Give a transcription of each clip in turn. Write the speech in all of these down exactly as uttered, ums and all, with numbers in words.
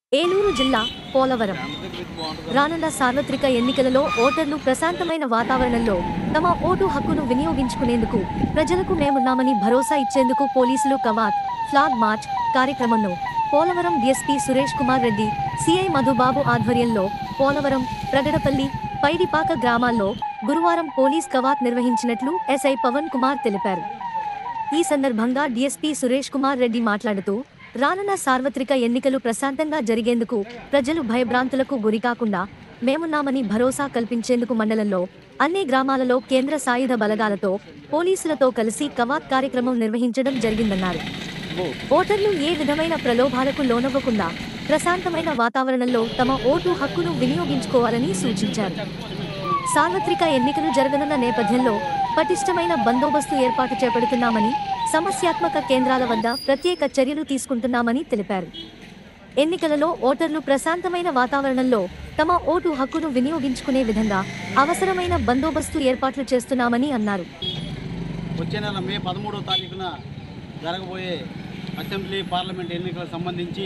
ఏలూరు జిల్లా పోలవరం రానున్న సార్వత్రిక ఎన్నికలలో ఓటర్లు ప్రశాంతమైన వాతావరణంలో తమ ఓటు హక్కును వినియోగించుకునేందుకు ప్రజలకు మేమున్నామని భరోసా ఇచ్చేందుకు పోలీసులు కవాత్ ఫ్లాగ్ మార్చ్ కార్యక్రమంలో పోలవరం డీఎస్పీ సురేష్ కుమార్ రెడ్డి, సిఐ మధుబాబు ఆధ్వర్యంలో పోలవరం, ప్రగడపల్లి, పైడిపాక గ్రామాల్లో గురువారం పోలీస్ కవాత్ నిర్వహించినట్లు ఎస్ఐ పవన్ కుమార్ తెలిపారు. ఈ సందర్భంగా డీఎస్పీ సురేష్ కుమార్ రెడ్డి మాట్లాడుతూ, రానున్న సార్వత్రిక ఎన్నికలు ప్రశాంతంగా జరిగేందుకు ప్రజలు భయభ్రాంతులకు గురికాకుండా మేమున్నామని భరోసా కల్పించేందుకు మండలంలో అన్ని గ్రామాలలో కేంద్ర సాయుధ బలగాలతో పోలీసులతో కలిసి కవాత్ కార్యక్రమం నిర్వహించడం జరిగిందన్నారు. ఓటర్లు ఏ విధమైన ప్రలోభాలకు లోనవ్వకుండా ప్రశాంతమైన వాతావరణంలో తమ ఓటు హక్కును వినియోగించుకోవాలని సూచించారు. సార్వత్రిక ఎన్నికలు జరగనున్న నేపథ్యంలో పటిష్టమైన బందోబస్తు ఏర్పాటు చేపడుతున్నామని, సమస్యాత్మక కేంద్రాల వద్ద ప్రత్యేక చర్యలు తీసుకుంటున్నామని తెలిపారు. ఎన్నికలలో ఓటర్లు ప్రశాంతమైన వాతావరణంలో తమ ఓటు హక్కును వినియోగించుకునే విధంగా అవసరమైన బందోబస్తు ఏర్పాట్లు చేస్తున్నామని అన్నారు. వచ్చే నెల మే పదమూడవ తారీఖున జరగబోయే అసెంబ్లీ, పార్లమెంట్ ఎన్నికలకు సంబంధించి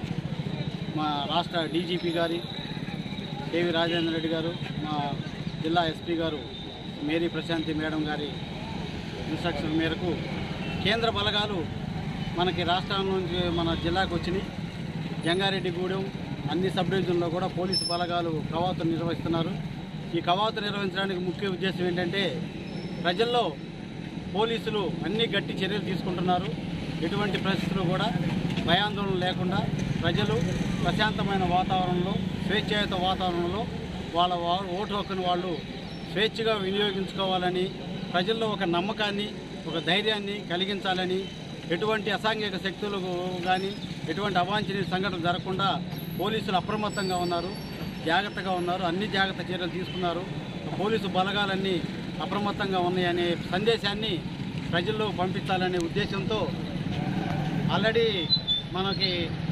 మా రాష్ట్ర డీజీపీ గారి కేవీ రాజేంద్ర రెడ్డి గారు, మా జిల్లా ఎస్పీ గారు మేరీ ప్రశాంతి మేడం గారి ఇన్స్ట్రక్షన్ మేరకు కేంద్ర బలగాలు మనకి రాష్ట్రం నుంచి మన జిల్లాకు వచ్చినాయి. జంగారెడ్డిగూడెం అన్ని సబ్ డివిజన్లో కూడా పోలీసు బలగాలు కవాతు నిర్వహిస్తున్నారు. ఈ కవాతు నిర్వహించడానికి ముఖ్య ఉద్దేశం ఏంటంటే, ప్రజల్లో పోలీసులు అన్ని గట్టి చర్యలు తీసుకుంటున్నారు. ఎటువంటి పరిస్థితులు కూడా భయాందోళన లేకుండా ప్రజలు ప్రశాంతమైన వాతావరణంలో, స్వేచ్ఛాయుత వాతావరణంలో వాళ్ళ ఓటు హక్కును వాళ్ళు స్వేచ్ఛగా వినియోగించుకోవాలని, ప్రజల్లో ఒక నమ్మకాన్ని, ఒక ధైర్యాన్ని కలిగించాలని, ఎటువంటి అసాంఘిక శక్తులకు కానీ ఎటువంటి అవాంఛనీయ సంఘటన జరగకుండా పోలీసులు అప్రమత్తంగా ఉన్నారు, జాగ్రత్తగా ఉన్నారు, అన్ని జాగ్రత్త చర్యలు తీసుకున్నారు. పోలీసు బలగాలన్నీ అప్రమత్తంగా ఉన్నాయనే సందేశాన్ని ప్రజల్లో పంపించాలనే ఉద్దేశంతో ఆల్రెడీ మనకి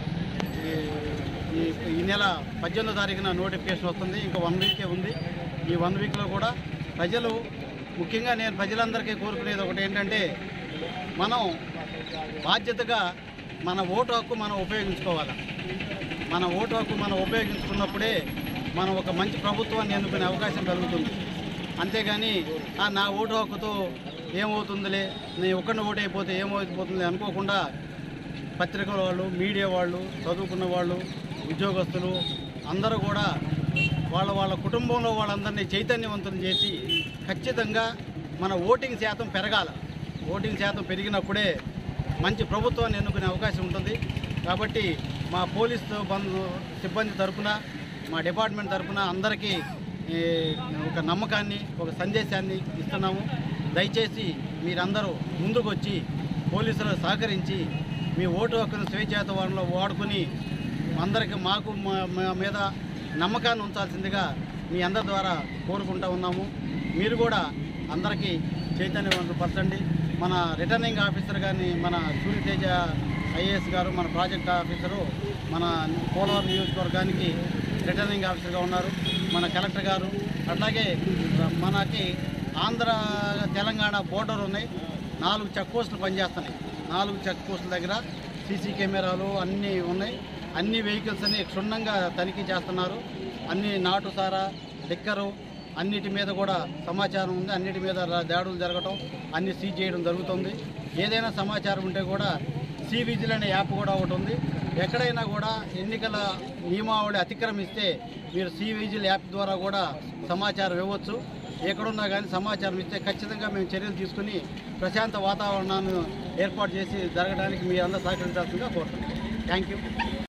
ఈ నెల పద్దెనిమిదో తారీఖున నోటిఫికేషన్ వస్తుంది. ఇంకా వన్ వీకే ఉంది. ఈ వన్ వీక్లో కూడా ప్రజలు, ముఖ్యంగా నేను ప్రజలందరికీ కోరుకునేది ఒకటి ఏంటంటే, మనం బాధ్యతగా మన ఓటు హక్కు మనం ఉపయోగించుకోవాలి. మన ఓటు హక్కు మనం ఉపయోగించుకున్నప్పుడే మనం ఒక మంచి ప్రభుత్వాన్ని ఎన్నుకునే అవకాశం కలుగుతుంది. అంతేగాని నా ఓటు హక్కుతో ఏమవుతుందిలే, నేను ఒక్కడిని ఓటు అయిపోతే ఏమైపోతుంది అనుకోకుండా పత్రికల వాళ్ళు, మీడియా వాళ్ళు, చదువుకున్న వాళ్ళు, ఉద్యోగస్తులు అందరూ కూడా వాళ్ళ వాళ్ళ కుటుంబంలో వాళ్ళందరినీ చైతన్యవంతం చేసి ఖచ్చితంగా మన ఓటింగ్ శాతం పెరగాల. ఓటింగ్ శాతం పెరిగినప్పుడే మంచి ప్రభుత్వాన్ని ఎన్నుకునే అవకాశం ఉంటుంది. కాబట్టి మా పోలీసు బంధు సిబ్బంది తరఫున, మా డిపార్ట్మెంట్ తరఫున అందరికీ ఒక నమ్మకాన్ని, ఒక సందేశాన్ని ఇస్తున్నాము. దయచేసి మీరందరూ ముందుకు వచ్చి పోలీసులకు సహకరించి మీ ఓటు హక్కును స్వేచ్ఛాయుత వారంలో వాడుకుని అందరికీ, మాకు మా మీద నమ్మకాన్ని ఉంచాల్సిందిగా మీ అందరి ద్వారా కోరుకుంటూ ఉన్నాము. మీరు కూడా అందరికీ చైతన్యవంతపరచండి. మన రిటర్నింగ్ ఆఫీసర్ కానీ, మన సూర్యతేజ ఐఏఎస్ గారు, మన ప్రాజెక్ట్ ఆఫీసరు, మన పోలవరం నియోజకవర్గానికి రిటర్నింగ్ ఆఫీసర్గా ఉన్నారు. మన కలెక్టర్ గారు, అట్లాగే మనకి ఆంధ్ర తెలంగాణ బోర్డర్ ఉన్నాయి. నాలుగు చెక్ పోస్టులు పనిచేస్తున్నాయి. నాలుగు చెక్ పోస్టుల దగ్గర సీసీ కెమెరాలు అన్నీ ఉన్నాయి. అన్ని వెహికల్స్ అన్ని క్షుణ్ణంగా తనిఖీ చేస్తున్నారు. అన్ని నాటు సారా, లిక్కరు అన్నిటి మీద కూడా సమాచారం ఉంది. అన్నిటి మీద దాడులు జరగటం, అన్ని సీజ్ చేయడం జరుగుతుంది. ఏదైనా సమాచారం ఉంటే కూడా సి విజిల్ అనే యాప్ కూడా ఒకటి ఉంది. ఎక్కడైనా కూడా ఎన్నికల నియమావళి అతిక్రమిస్తే మీరు సి విజిల్ యాప్ ద్వారా కూడా సమాచారం ఇవ్వచ్చు. ఎక్కడున్నా కానీ సమాచారం ఇస్తే ఖచ్చితంగా మేము చర్యలు తీసుకుని ప్రశాంత వాతావరణాన్ని ఏర్పాటు చేసి జరగడానికి మీ అందరూ సహకరించాల్సిందిగా కోరుతున్నాం. Thank you.